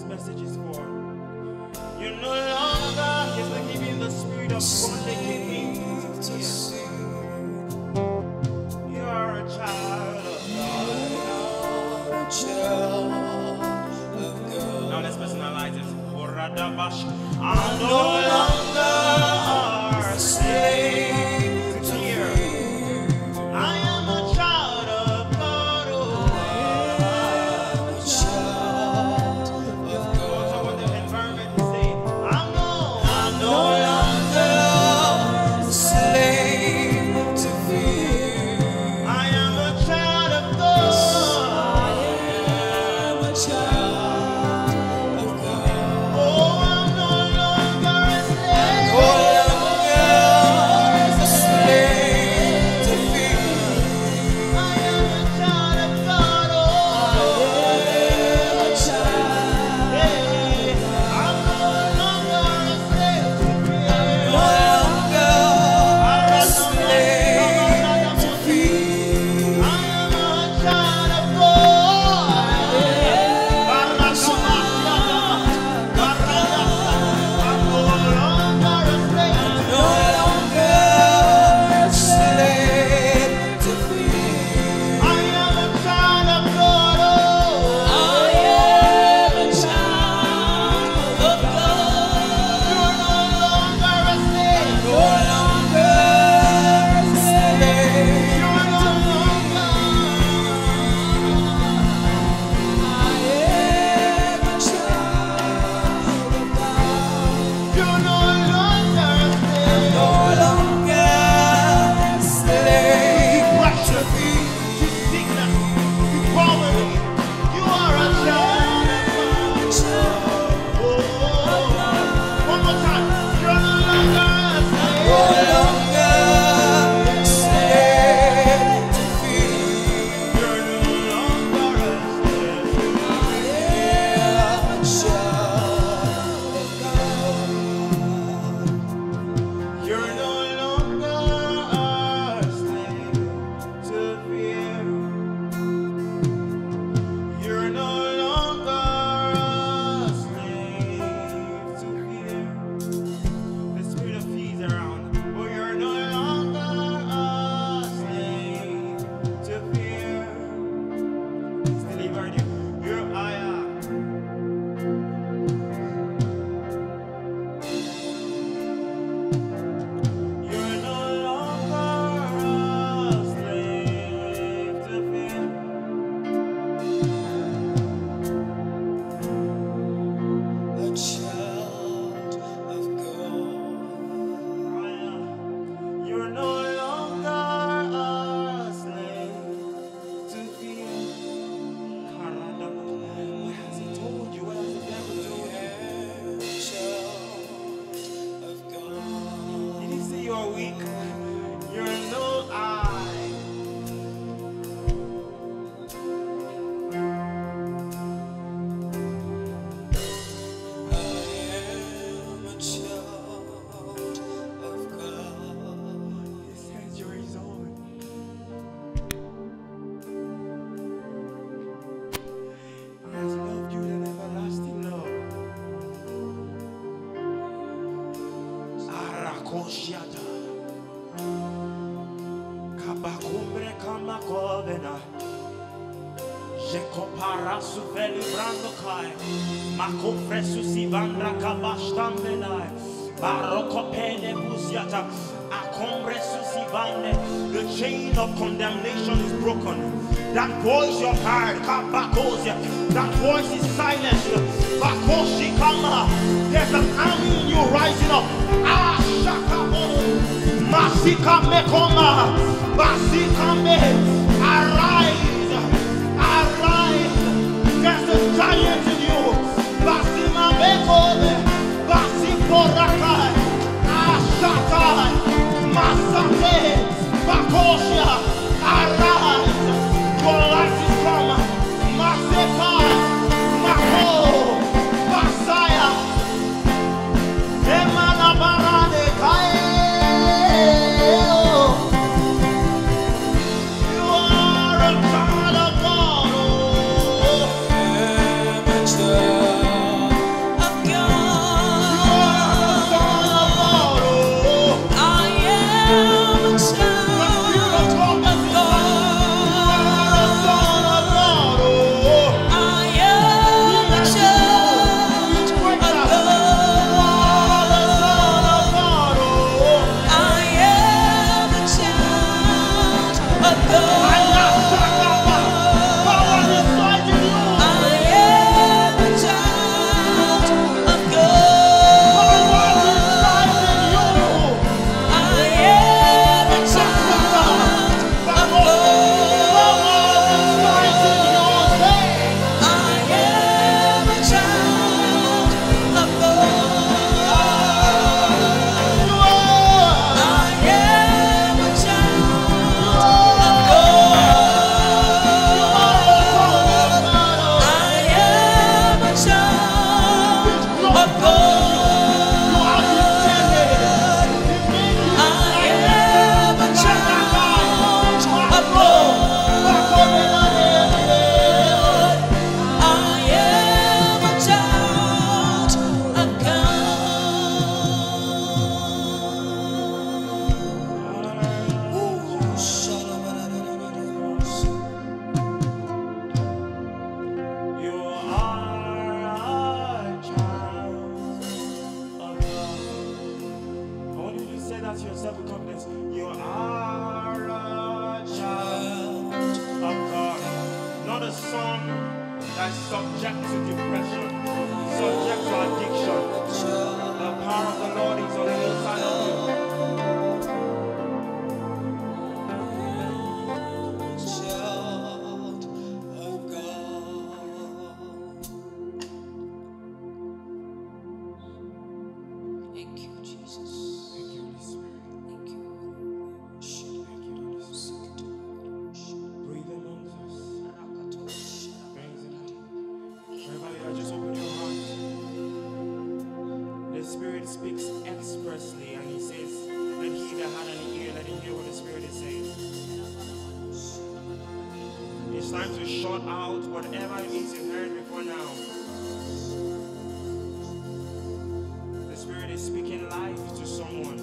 this message is for. You're no longer, yes, I give you the spirit of God, they give me to hear. You are a child of God. Now let's personalize it. I'm no longer a slave to fear. I am a child of God. Oh, I am a child of God. Also, what the environment is saying. I'm no longer a slave to fear. I am a child of God. I am a child of God. Oh, I'm no longer a slave. No longer a slave to fear. I am a child of God. Oh, I am a child. Hey, I'm no longer a slave to fear. No longer a slave to fear. I am a child of God. I'm no longer a slave. No longer a slave to fear. I am a child of God. Oh, I am a child of God. You're no longer a slave. No longer a slave. You're no longer. I am a child of God. You're no longer a slave. No longer a slave. Pressure, to sickness, to poverty. You are a child of God. Oh, one more time. You're no longer a slave. No longer a slave to fear. You're no longer a slave. I am a child of God. You're no longer a slave to fear. You're no longer a slave to fear. The spirit of fear is around. Oh, you're no longer a slave to fear. He's delivered you. You're You're no longer a slave to fear. A child of God. You're no longer a slave to fear. What has he told you? What has the devil told you? Child of God. Did he say you're weak? You're no I. I am a child of God. He says you're his own. He has loved you with an everlasting love. Arakoshiata. Kabakumbre kamakovena. Jekopara sufeli brando kai. Makofre susivandra kabashtambelai. Barokopene buziata. Akombre susivande. The chain of condemnation is broken. That voice you heard, kabakosia. That voice is silenced. Bakoshi kama. There's an army in you rising up. Ah, shakabo. Masika mekoma. Basika me. Arise. Arise. There's a giant in you. Basima mekome. Basiporakai. Ashakai. Masake. Bakosia. Arise. Your light is come. Masekai. Mako. Basaya. Emana barane kai. You are a child of God. Spirit speaks expressly, and He says, "Let he that had an ear, let him hear what the Spirit is saying." It's time to shut out whatever it is you've heard before now. The Spirit is speaking life to someone.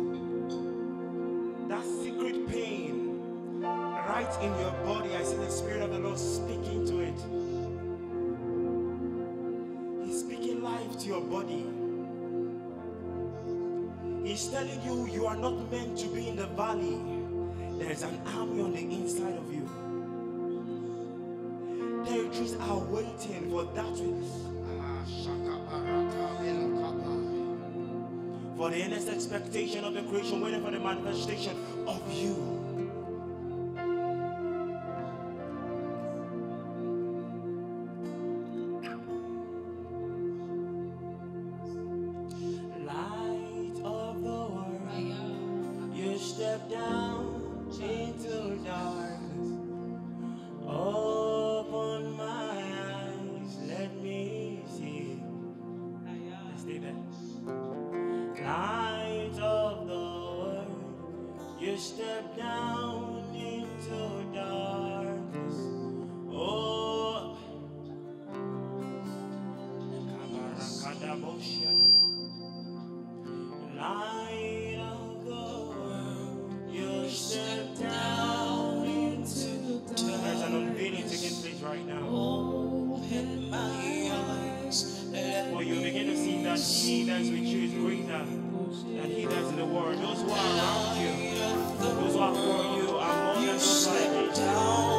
That secret pain right in your body, I see the Spirit of the Lord speaking to it. He's speaking life to your body. He's telling you, you are not meant to be in the valley. There is an army on the inside of you. Territories are waiting for that for the earnest expectation of the creation, waiting for the manifestation of you. Light of the world, you step down into darkness. Open my eyes, let me see. Let's stay there. Light of the world, you step down into darkness. Oh, light of the world, you step down into darkness. There's an unveiling taking place right now. Open my eyes. For you begin to see that He that's with you is greater than he that's in the world. Those who are around you, those who are for you, are more than those who are against you.